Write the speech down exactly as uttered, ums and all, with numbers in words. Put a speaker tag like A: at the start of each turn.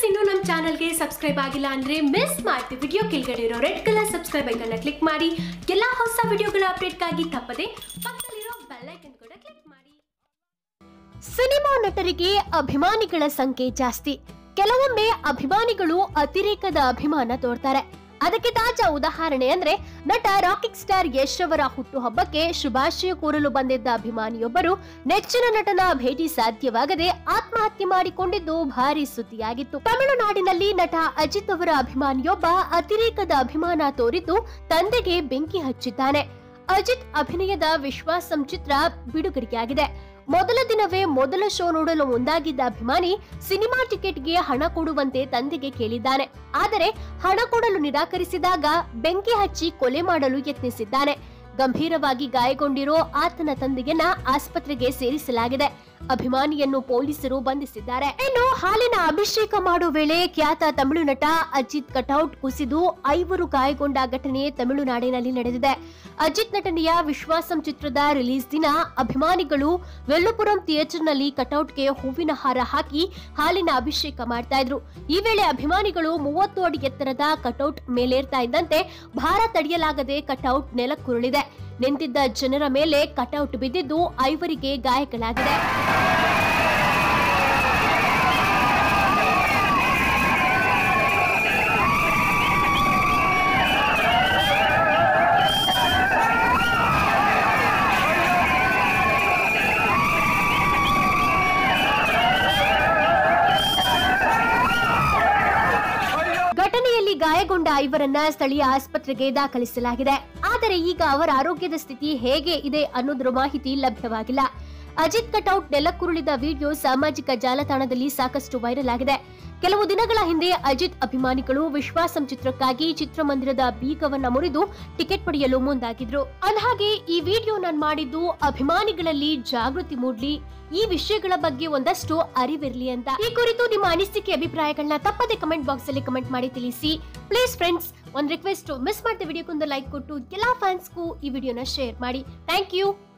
A: ಇನ್ನೂ ನಮ್ಮ ಚಾನೆಲ್ಗೆ ಸಬ್ಸ್ಕ್ರೈಬ್ ಆಗಿಲ್ಲ ಅಂದ್ರೆ ಮಿಸ್ ಮಾಡ್ತಿ ವಿಡಿಯೋ ಕೆಳಗಡೆ ಇರೋ red colour subscribe icon click ಮಾಡಿ ಎಲ್ಲ ಹೊಸ ವಿಡಿಯೋಗಳ ಅಪ್ಡೇಟ್ಗಾಗಿ ತಪ್ಪದೆ ಪಕ್ಕದಲ್ಲಿರೋ ಬೆಲ್ ಐಕಾನ್ ಕೂಡ ಕ್ಲಿಕ್ ಮಾಡಿ. ಸಿನಿಮಾ ನಟರಿಗೆ ಅಭಿಮಾನಿಗಳ ಸಂಖ್ಯೆ ಜಾಸ್ತಿ. ಕೆಲವೊಮ್ಮೆ ಅಭಿಮಾನಿಗಳು ಅತಿರೇಕದ ಅಭಿಮಾನ ತೋರ್ತಾರೆ. ಅದಕ್ಕೆ ತಾಜಾ ಉದಾಹರಣೆ ಅಂದ್ರೆ ನಟ ರಾಕಿಂಗ್ ಸ್ಟಾರ್ ಯಶ್ ಅವರ ಹುಟ್ಟುಹಬ್ಬಕ್ಕೆ ಶುಭಾಶಯ ಕೋರಲು ಬಂದಿದ್ದ ಅಭಿಮಾನಿಯೊಬ್ಬರು ನೆಚ್ಚಿನ ನಟನ ಭೇಟಿ ಸಾಧ್ಯವಾಗದೆ ಆತ್ಮಹತ್ಯೆ ಮಾಡಿಕೊಂಡಿದ್ದು ಭಾರಿ ಸುದ್ದಿಯಾಗಿತ್ತು. ತಮಿಳುನಾಡಿನಲ್ಲಿ ನಟ ಅಜಿತ್ ಅವರ ಅಭಿಮಾನಿಯೊಬ್ಬ ಅತಿರೇಕದ ಅಭಿಮಾನ ತೋರಿದ್ದು ತಂದೆಗೆ ಬೆಂಕಿ ಹಚ್ಚಿದ್ದಾನೆ. ಅಜಿತ್ ಅಭಿನಯದ ವಿಶ್ವಾಸಂ ಚಿತ್ರ ಬಿಡುಗಡೆಯಾಗಿದೆ. ಮೊದಲ ದಿನವೇ ಮೊದಲ ಶೋ ನೋಡಲು ಮುಂದಾಗಿದ್ದ ಅಭಿಮಾನಿ ಸಿನಿಮಾ ಟಿಕೆಟ್ಗೆ ಹಣ ಕೊಡುವಂತೆ ತಂದೆಗೆ ಕೇಳಿದ್ದಾನೆ. ಆದರೆ ಹಣ ಕೊಡಲು ನಿರಾಕರಿಸಿದಾಗ ಬೆಂಕಿ ಹಚ್ಚಿ ಕೊಲೆ ಮಾಡಲು ಯತ್ನಿಸಿದ್ದಾನೆ. ಗಂಭೀರವಾಗಿ ಗಾಯಗೊಂಡಿರೋ ಆತನ ತಂದೆಯನ್ನ ಆಸ್ಪತ್ರೆಗೆ ಸೇರಿಸಲಾಗಿದೆ. ಅಭಿಮಾನಿಯನ್ನು ಪೊಲೀಸರು ಬಂಧಿಸಿದ್ದಾರೆ. ಇನ್ನು ಹಾಲಿನ ಅಭಿಷೇಕ ಮಾಡುವ ವೇಳೆ ಖ್ಯಾತ ತಮಿಳು ನಟ ಅಜಿತ್ ಕಟೌಟ್ ಕುಸಿದು ಐವರು ಗಾಯಗೊಂಡ ಘಟನೆ ತಮಿಳುನಾಡಿನಲ್ಲಿ ನಡೆದಿದೆ. ಅಜಿತ್ ನಟನೆಯ ವಿಶ್ವಾಸಂ ಚಿತ್ರದ ರಿಲೀಸ್ ದಿನ ಅಭಿಮಾನಿಗಳು ವೆಲ್ಲುಪುರಂ ಥಿಯೇಟರ್ನಲ್ಲಿ ಕಟೌಟ್ಗೆ ಹೂವಿನ ಹಾರ ಹಾಕಿ ಹಾಲಿನ ಅಭಿಷೇಕ ಮಾಡ್ತಾ ಇದ್ರು. ಈ ವೇಳೆ ಅಭಿಮಾನಿಗಳು ಮೂವತ್ತು ಅಡಿ ಎತ್ತರದ ಕಟೌಟ್ ಮೇಲೇರ್ತಾ ಇದ್ದಂತೆ ಭಾರ ತಡೆಯಲಾಗದೆ ಕಟೌಟ್ ನೆಲಕ್ಕುರುಳಿದೆ. ನಿಂತಿದ್ದ ಜನರ ಮೇಲೆ ಕಟೌಟ್ ಬಿದ್ದಿದ್ದು ಐವರಿಗೆ ಗಾಯಗಳಾಗಿದೆ. ಘಟನೆಯಲ್ಲಿ ಗಾಯಗೊಂಡ ಐವರನ್ನ ಸ್ಥಳೀಯ ಆಸ್ಪತ್ರೆಗೆ ದಾಖಲಿಸಲಾಗಿದೆ. ಆದರೆ ಈಗ ಅವರ ಆರೋಗ್ಯದ ಸ್ಥಿತಿ ಹೇಗೆ ಇದೆ ಅನ್ನೋದರ ಮಾಹಿತಿ ಲಭ್ಯವಾಗಿಲ್ಲ. ಅಜಿತ್ ಕಟೌಟ್ ನೆಲಕ್ಕುರುಳಿದ ವಿಡಿಯೋ ಸಾಮಾಜಿಕ ಜಾಲತಾಣದಲ್ಲಿ ಸಾಕಷ್ಟು ವೈರಲ್ ಆಗಿದೆ. ಕೆಲವು ದಿನಗಳ ಹಿಂದೆ ಅಜಿತ್ ಅಭಿಮಾನಿಗಳು ವಿಶ್ವಾಸಂ ಚಿತ್ರಕ್ಕಾಗಿ ಚಿತ್ರಮಂದಿರದ ಬೀಗವನ್ನ ಮುರಿದು ಟಿಕೆಟ್ ಪಡೆಯಲು ಮುಂದಾಗಿದ್ರು. ಅಂದಹಾಗೆ ಈ ವಿಡಿಯೋ ನಾನು ಮಾಡಿದ್ದು ಅಭಿಮಾನಿಗಳಲ್ಲಿ ಜಾಗೃತಿ ಮೂಡ್ಲಿ, ಈ ವಿಷಯಗಳ ಬಗ್ಗೆ ಒಂದಷ್ಟು ಅರಿವಿರ್ಲಿ ಅಂತ. ಈ ಕುರಿತು ನಿಮ್ಮ ಅನಿಸಿಕೆ ಅಭಿಪ್ರಾಯಗಳನ್ನ ತಪ್ಪದೆ ಕಮೆಂಟ್ ಬಾಕ್ಸ್ ಅಲ್ಲಿ ಕಮೆಂಟ್ ಮಾಡಿ ತಿಳಿಸಿ. ಪ್ಲೀಸ್ ಫ್ರೆಂಡ್ಸ್, ಒಂದ್ ರಿಕ್ವೆಸ್ಟ್, ಮಿಸ್ ಮಾಡಿದ ವಿಡಿಯೋಕ್ಕೊಂದು ಲೈಕ್ ಕೊಟ್ಟು ಎಲ್ಲಾ ಫ್ಯಾನ್ಸ್ಗೂ ಈ ವಿಡಿಯೋನ ಶೇರ್ ಮಾಡಿ. Thank you.